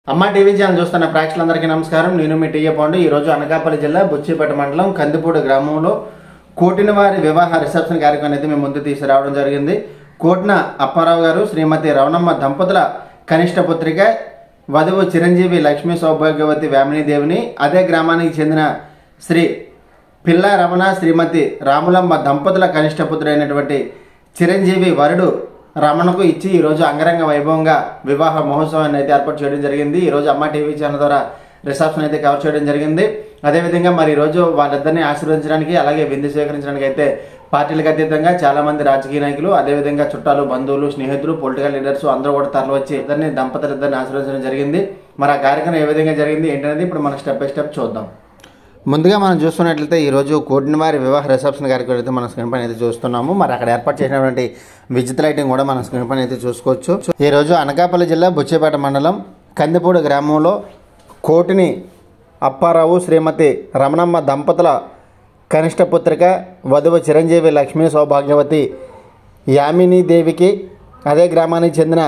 అమ్మ TV channel చూస్తున్న ప్రేక్షకులందరికీ నమస్కారం. నేను మీ టీఏ పాండు. ఈరోజు అనకాపల్లి జిల్లా బుచ్చిపేట మండలం కందిపూడి గ్రామంలో కోటినవారి వివాహ రిసెప్షన్ కార్యక్రమం అయితే మేము ముందు తీసుకురావడం జరిగింది. కోటిన అప్పారావు గారు శ్రీమతి రవణమ్మ దంపతుల కనిష్ట పుత్రిక వధువు చిరంజీవి లక్ష్మీ సౌభాగ్యవతి వేమినీదేవిని, అదే గ్రామానికి చెందిన శ్రీ పిల్ల రమణ శ్రీమతి రాములమ్మ దంపతుల కనిష్ట పుత్రుడైనటువంటి చిరంజీవి వరుడు రమణకు ఇచ్చి ఈరోజు అంగరంగ వైభవంగా వివాహ మహోత్సవాన్ని అయితే ఏర్పాటు చేయడం జరిగింది. ఈరోజు అమ్మ టీవీ ఛానల్ ద్వారా రిసెప్షన్ అయితే కవర్ చేయడం జరిగింది. అదేవిధంగా మరి ఈరోజు వాళ్ళిద్దరిని ఆశీర్వదించడానికి, అలాగే విందు స్వీకరించడానికి అయితే పార్టీలకు అతీతంగా చాలా మంది రాజకీయ నాయకులు, అదేవిధంగా చుట్టాలు, బంధువులు, స్నేహితులు, పొలిటికల్ లీడర్స్ అందరూ కూడా తరలి వచ్చి దంపతులిద్దరిని ఆశీర్వదించడం జరిగింది. మరి ఆ కార్యక్రమం ఏ విధంగా జరిగింది ఏంటనేది ఇప్పుడు మనం స్టెప్ బై స్టెప్ చూద్దాం. ముందుగా మనం చూస్తున్నట్లయితే ఈరోజు కోటినవారి వివాహ రిసెప్షన్ కార్యక్రమం అయితే మన స్క్రీన్ పైన అయితే చూస్తున్నాము. మరి అక్కడ ఏర్పాటు చేసినటువంటి విద్యుత్ లైటింగ్ కూడా మన స్క్రీన్ పైన అయితే చూసుకోవచ్చు. ఈరోజు అనకాపల్లి జిల్లా బుచ్చిపేట మండలం కందిపూడి గ్రామంలో కోటిని అప్పారావు శ్రీమతి రమణమ్మ దంపతుల కనిష్ట పుత్రిక వధువు చిరంజీవి లక్ష్మీ సౌభాగ్యవతి యామినీదేవికి, అదే గ్రామానికి చెందిన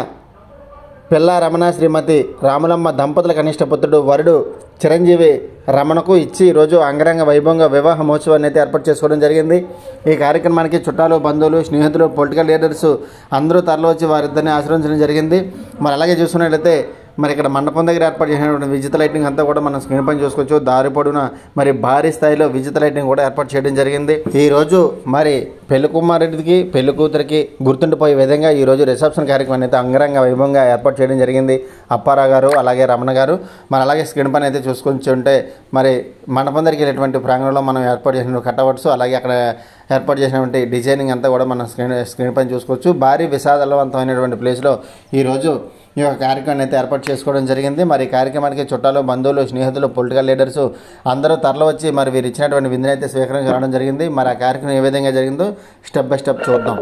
పిల్ల రమణ శ్రీమతి రాములమ్మ దంపతుల కనిష్ట పుత్రుడు వరుడు చిరంజీవి రమణకు ఇచ్చి ఈరోజు అంగరంగ వైభవంగా వివాహ మహోత్సవాన్ని అయితే ఏర్పాటు చేసుకోవడం జరిగింది. ఈ కార్యక్రమానికి చుట్టాలు, బంధువులు, స్నేహితులు, పొలిటికల్ లీడర్స్ అందరూ తరలి వచ్చి వారిద్దరిని ఆశీర్వదించడం జరిగింది. మరి అలాగే చూసుకున్నట్లయితే మరి ఇక్కడ మండపం దగ్గర ఏర్పాటు చేసినటువంటి విద్యుత్ లైటింగ్ అంతా కూడా మనం స్క్రీన్ పైన చూసుకోవచ్చు. దారి పొడవునా మరి భారీ స్థాయిలో విద్యుత్ లైటింగ్ కూడా ఏర్పాటు చేయడం జరిగింది. ఈరోజు మరి పెళ్లి కుమారుడికి, పెళ్లి కూతురికి గుర్తుండిపోయే విధంగా ఈరోజు రిసెప్షన్ కార్యక్రమాన్ని అయితే అంగరంగ వైభవంగా ఏర్పాటు చేయడం జరిగింది. అప్పారావు గారు అలాగే రమణ గారు. మరి అలాగే స్క్రీన్ పైన అయితే చూసుకొని ఉంటే మరి మండపం దగ్గరికి వెళ్ళేటువంటి ప్రాంగణంలో మనం ఏర్పాటు చేసిన కటౌట్స్, అలాగే అక్కడ ఏర్పాటు చేసినటువంటి డిజైనింగ్ అంతా కూడా మనం స్క్రీన్ పైన చూసుకోవచ్చు. భారీ విషాదవంతమైనటువంటి ప్లేస్లో ఈరోజు ఈ యొక్క కార్యక్రమాన్ని అయితే ఏర్పాటు చేసుకోవడం జరిగింది. మరి ఈ కార్యక్రమానికి చుట్టాలు, బంధువులు, స్నేహితులు, పొలిటికల్ లీడర్స్ అందరూ తరలి వచ్చి మరి వీరు ఇచ్చినటువంటి విందుని అయితే స్వీకరించడం జరిగింది. మరి ఆ కార్యక్రమం ఏ విధంగా జరిగిందో స్టెప్ బై స్టెప్ చూద్దాం.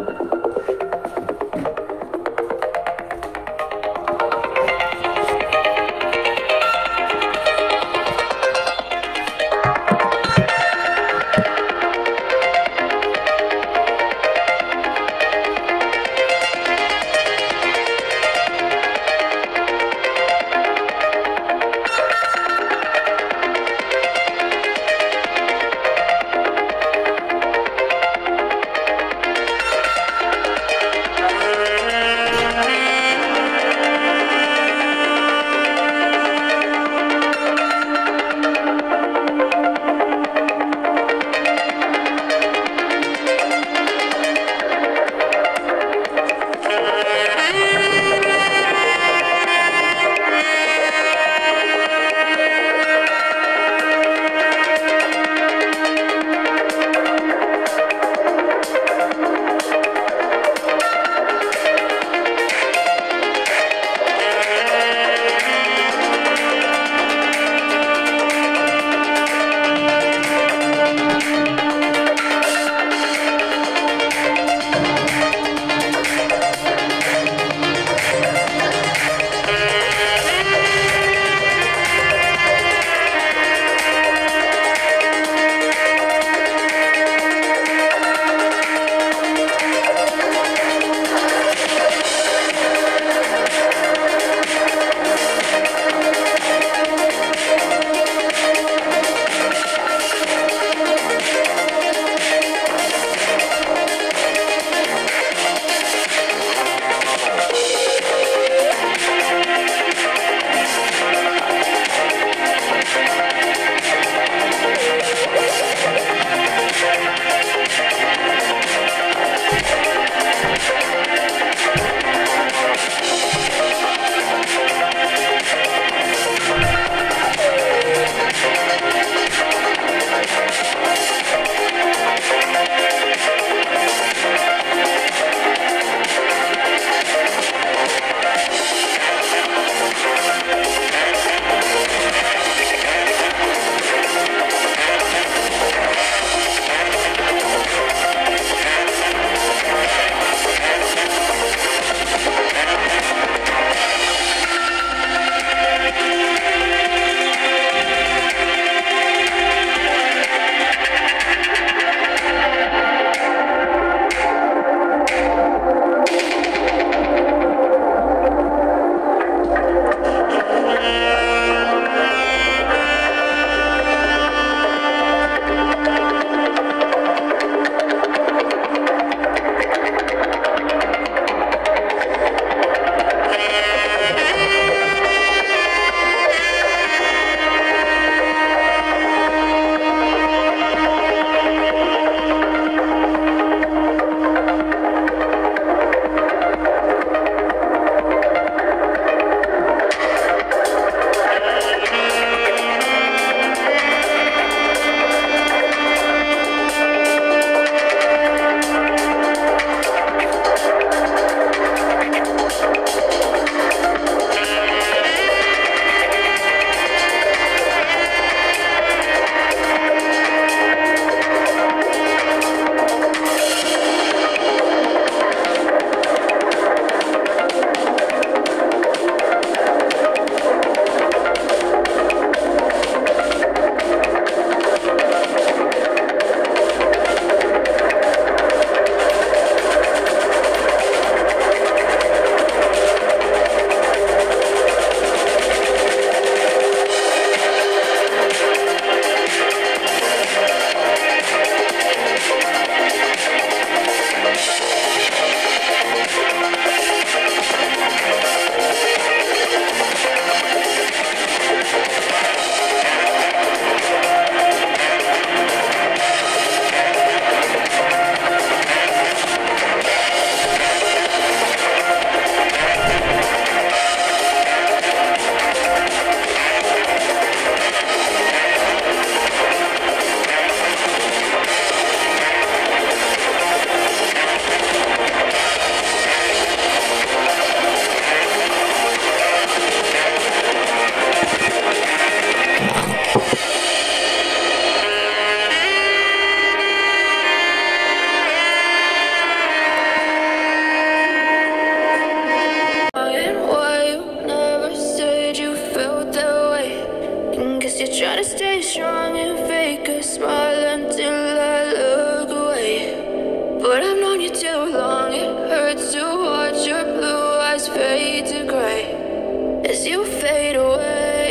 to stay strong and fake a smile until I look away. But I've known you too long, it hurts to watch your blue eyes fade to gray as you fade away,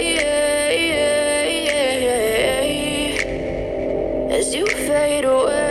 as you fade away.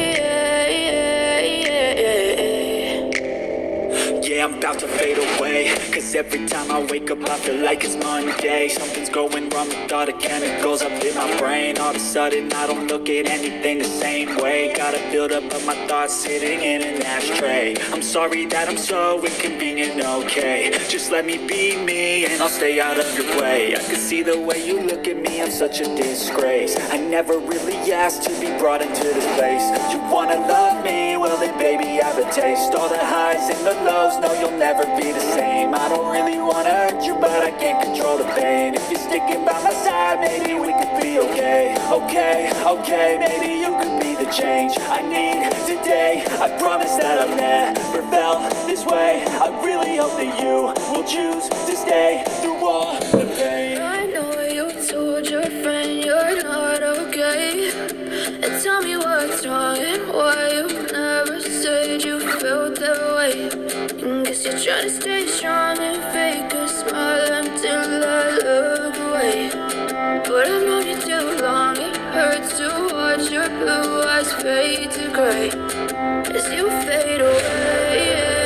Yeah, I'm about to fade away, cause every time I wake up I feel like it's Monday. Something's going wrong with all the chemicals up in my brain. All of a sudden I don't look at anything the same way. Gotta build up of my thoughts sitting in an ashtray. I'm sorry that I'm so inconvenient, okay. Just let me be me and I'll stay out of your way. I can see the way you look at me, I'm such a disgrace. I never really asked to be brought into this place. You wanna love me? Well then baby I have a taste. All the highs and the lows, no you'll never be the same. I don't really wanna hurt you but I can't control the pain. If you're sticking by my side maybe we could be okay. Okay, maybe you could be the change I need today. I promise that I've never felt this way. I really hope that you will choose to stay through all the pain. I know you told your friend you're not okay, and tell me what's wrong and why you never said you felt that way. Guess you're trying to stay strong and fake a smile until I look away. But I've known you too long, it hurts to watch your blue eyes fade to gray as you fade away,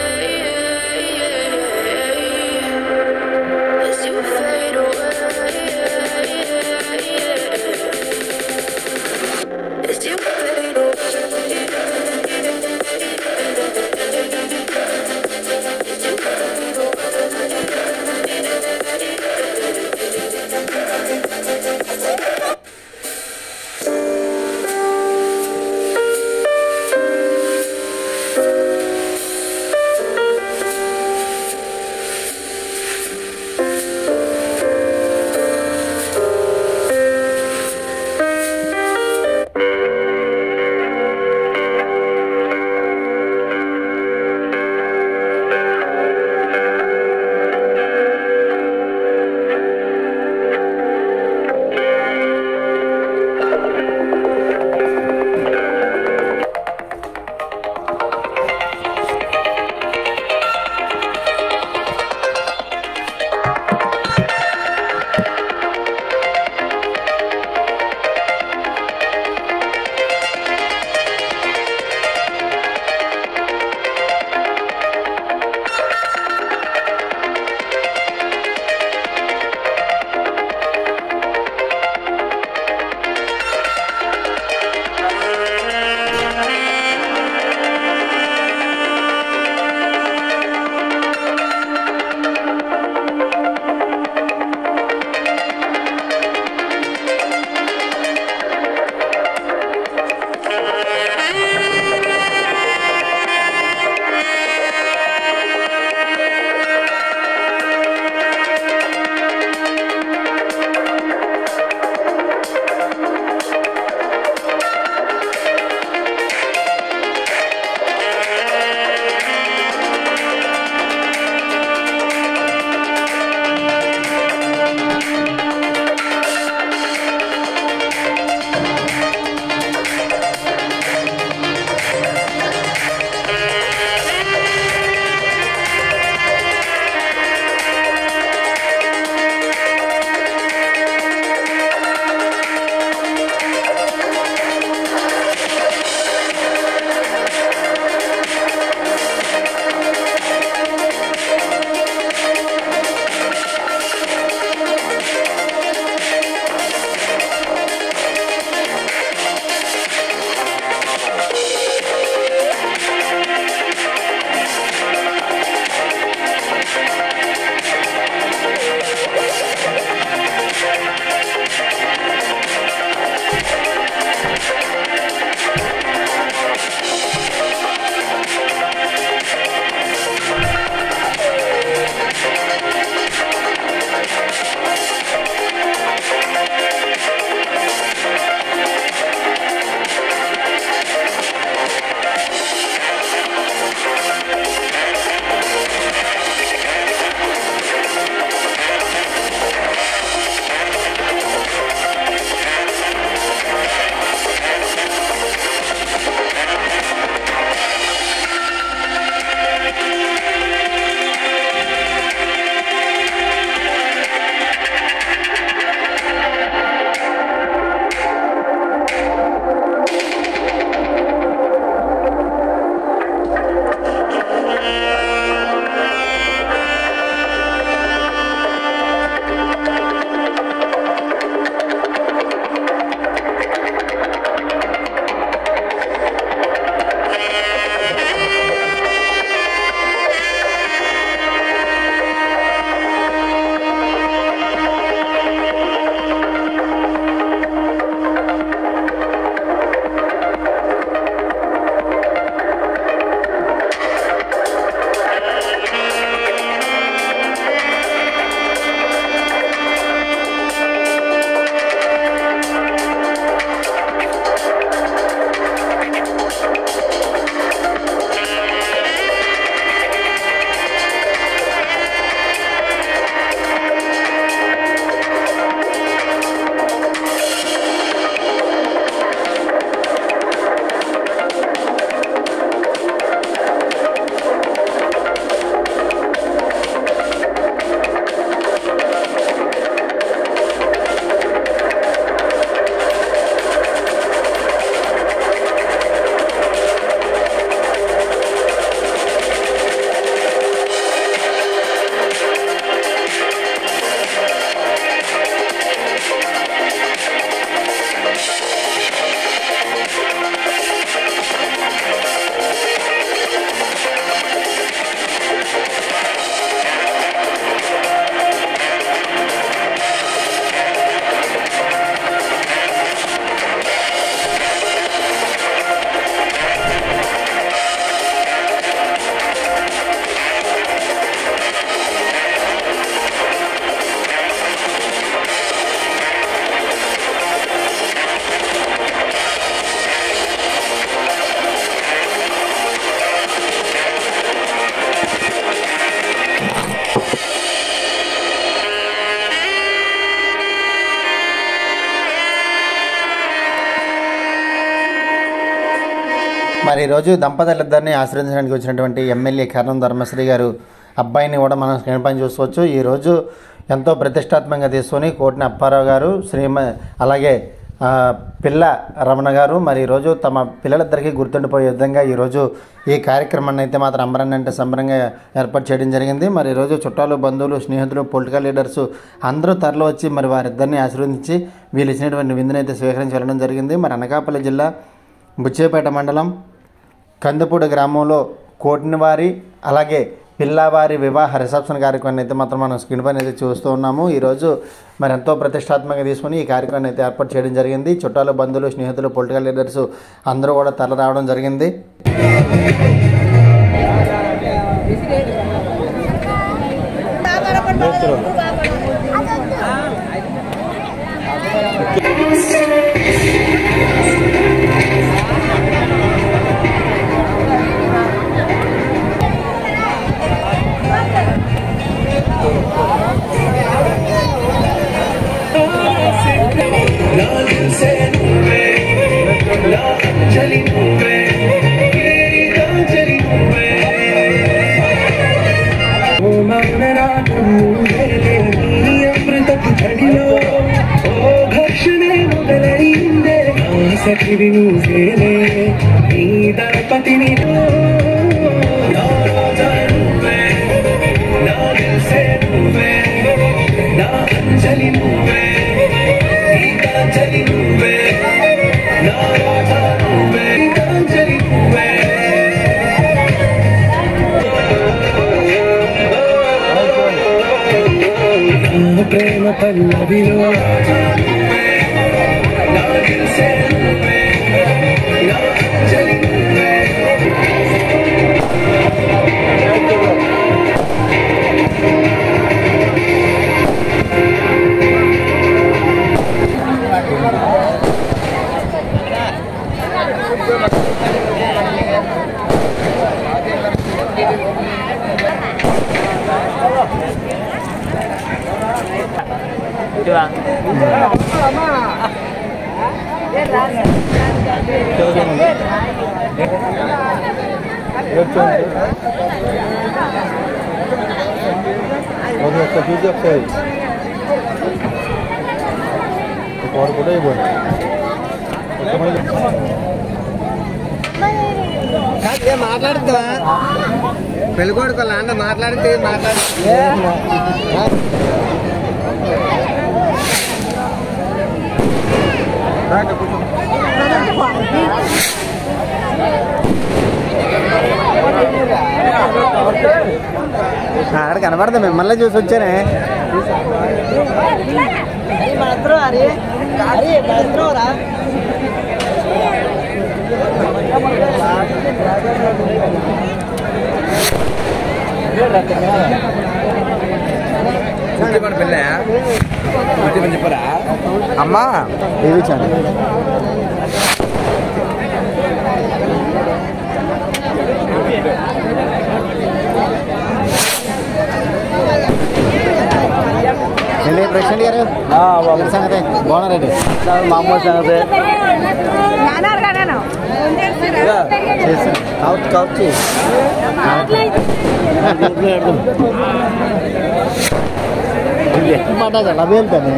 as you fade away, as you fade away. మరి ఈరోజు దంపతులిద్దరిని ఆశ్రయించడానికి వచ్చినటువంటి MLA కరణం ధర్మశ్రీ గారు అబ్బాయిని కూడా మనం screen పైన చూసుకోవచ్చు. ఈరోజు ఎంతో ప్రతిష్టాత్మకంగా తీసుకొని కోటిన అప్పారావు గారు అలాగే పిల్ల రమణ గారు మరి ఈరోజు తమ పిల్లలిద్దరికీ గుర్తుండిపోయే విధంగా ఈరోజు ఈ కార్యక్రమాన్ని అయితే మాత్రం అంబరాన్ని సంబరంగా ఏర్పాటు చేయడం జరిగింది. మరి ఈరోజు చుట్టాలు, బంధువులు, స్నేహితులు, పొలిటికల్ లీడర్స్ అందరూ తరలి వచ్చి మరి వారిద్దరిని ఆశీర్వదించి వీళ్ళు ఇచ్చినటువంటి విందునైతే స్వీకరించి వెళ్ళడం జరిగింది. మరి అనకాపల్లి జిల్లా బుచ్చేపేట మండలం కందిపూడి గ్రామంలో కోటినవారి అలాగే పిల్లవారి వివాహ రిసెప్షన్ కార్యక్రమాన్ని అయితే మాత్రం మనం స్క్రీన్ పైన అయితే చూస్తూ ఉన్నాము. ఈరోజు మరి ఎంతో ప్రతిష్టాత్మకంగా తీసుకుని ఈ కార్యక్రమాన్ని అయితే ఏర్పాటు చేయడం జరిగింది. చుట్టాలు, బంధువులు, స్నేహితులు, పొలిటికల్ లీడర్స్ అందరూ కూడా తరలి రావడం జరిగింది. ప్రేమ పల్లవిలో మాట్లాడుతా పెళ్ళికొడుకు లాండ మాట్లాడితే అక్కడ కనబడదా మిమ్మల్ని చూసి వచ్చానే. చెప్పరా అమ్మా టీవీ ఛానల్ ప్రెసిడెంట్ గారు సంగతి బాగున్నారండి. మామూలు సంగతి కావచ్చు మాట్లాడాలి అవి వెళ్తాను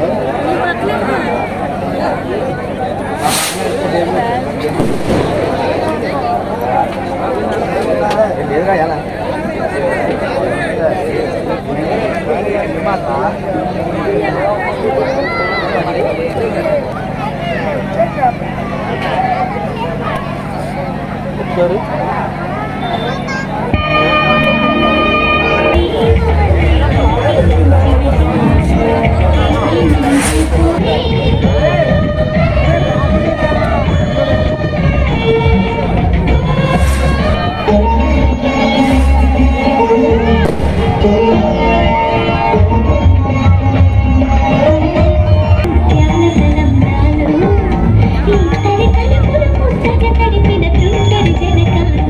లేదుగా ఎలా sorry తడి తలుపులు ముద్దగా తడిపిన తుంటరి జనక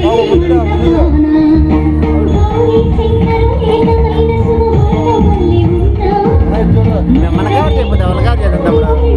మనకారు చెప్పితే వాళ్ళకారు చేద్దాం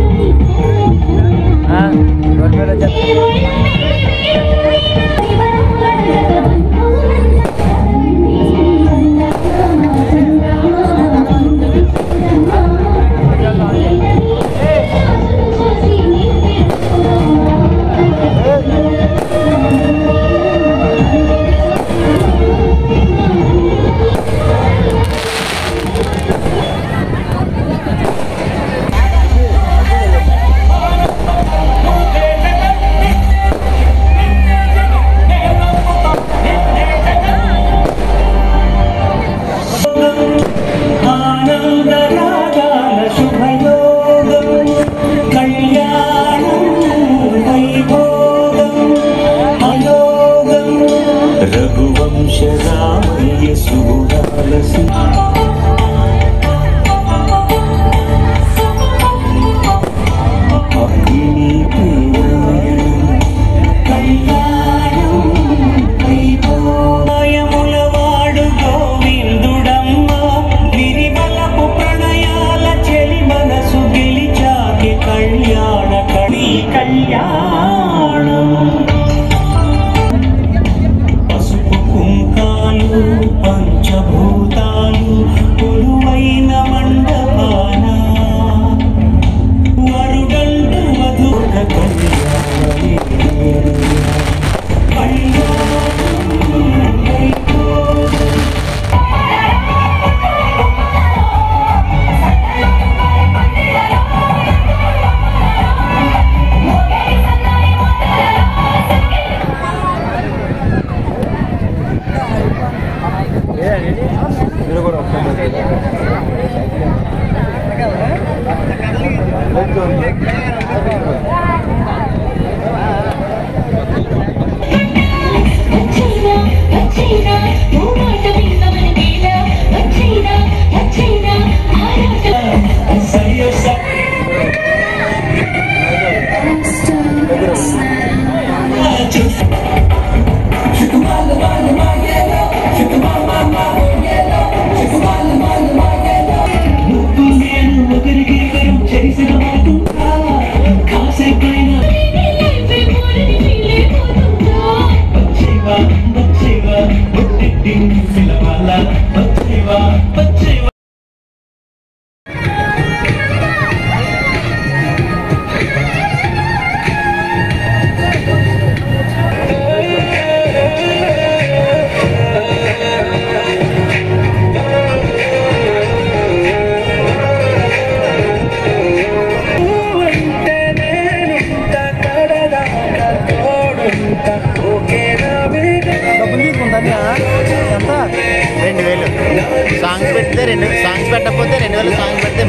సాంగ్స్ పెడితే 2 సాంగ్స్ పెట్టకపోతే 2000 సాంగ్స్ పెడితే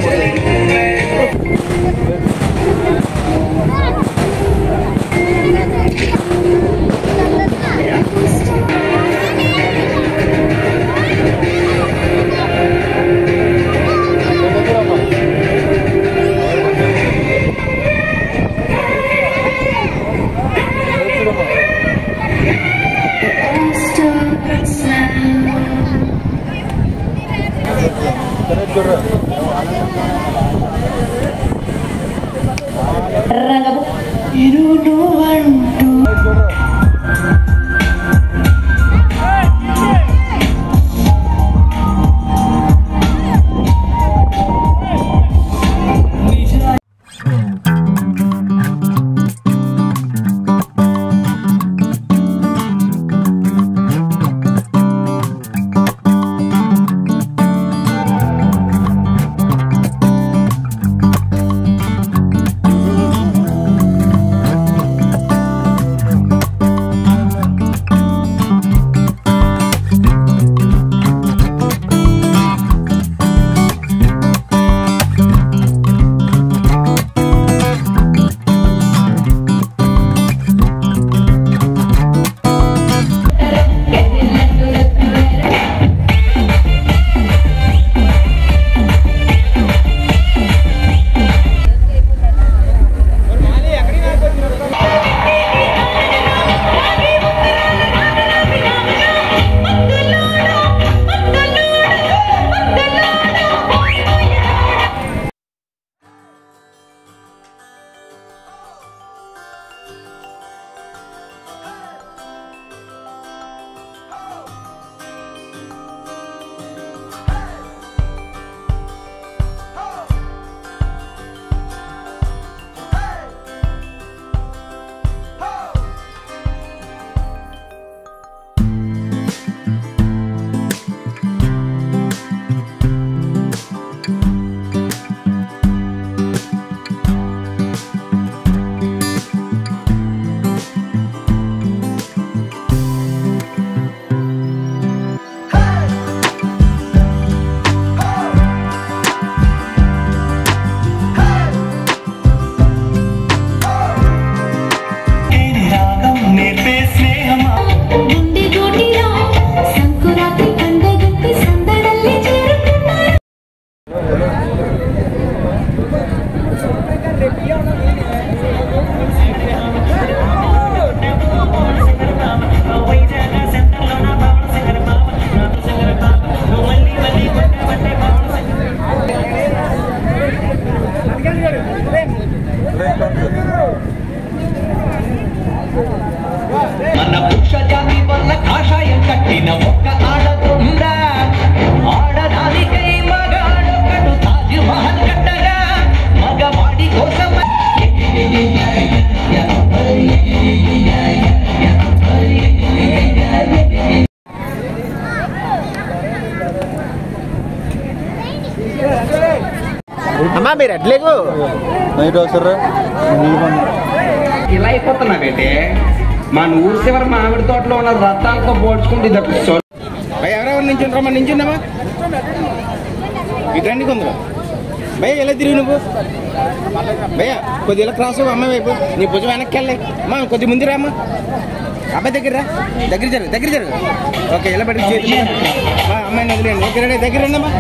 2 అమ్మా మీరు ఎట్లేకు నైట్ వస్తారా ఇలా అయిపోతున్నావేంటి మన ఊరు చివర మామిడి తోటలో ఉన్న రత్తాలతో పోల్చుకుంటే ఇది ఎవరెవరు నించుంటారమ్మా నించున్నామా ఇటు రండి కొందరు భయ్య ఎలా తిరిగి నువ్వు భయ్య కొద్ది ఇలా క్రాస్ అమ్మాయి వైపు నీ భుజం వెనక్కి వెళ్ళి అమ్మా కొద్ది ముందు రామ్మా అబ్బాయి దగ్గర దగ్గర జరుగు ఓకే ఇలా పడి చేతి అమ్మాయిని వదిలేండి దగ్గర రండి అమ్మా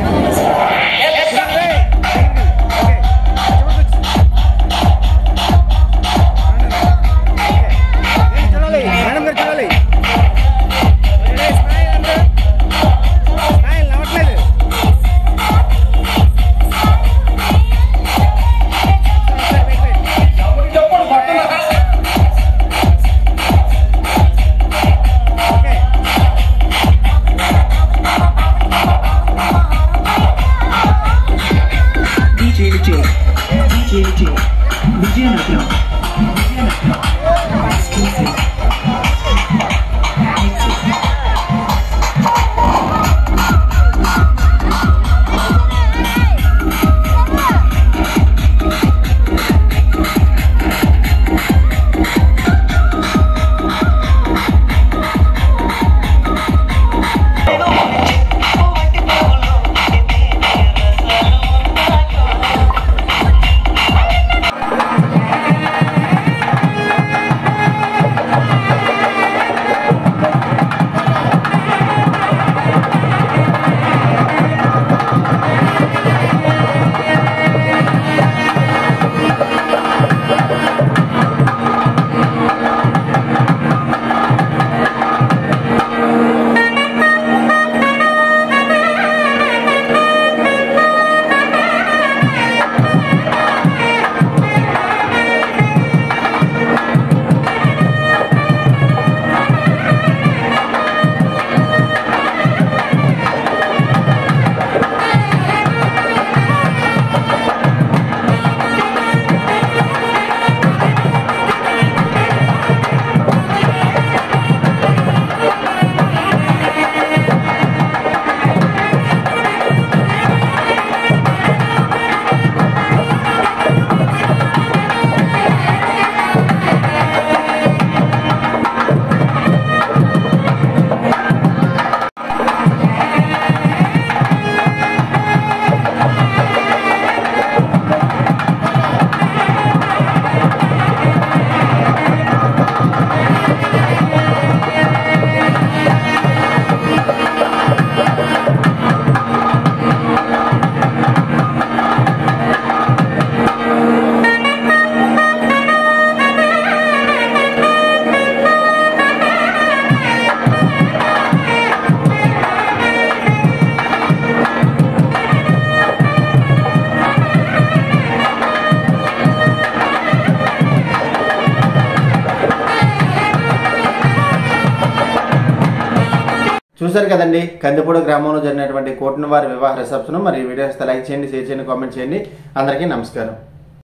చూశారు కదండి కందిపూడి గ్రామంలో జరిగినటువంటి కోటినవారి వివాహ రిసెప్షన్. మరి వీడియోస్ లైక్ చేయండి, షేర్ చేయండి, కామెంట్ చేయండి. అందరికీ నమస్కారం.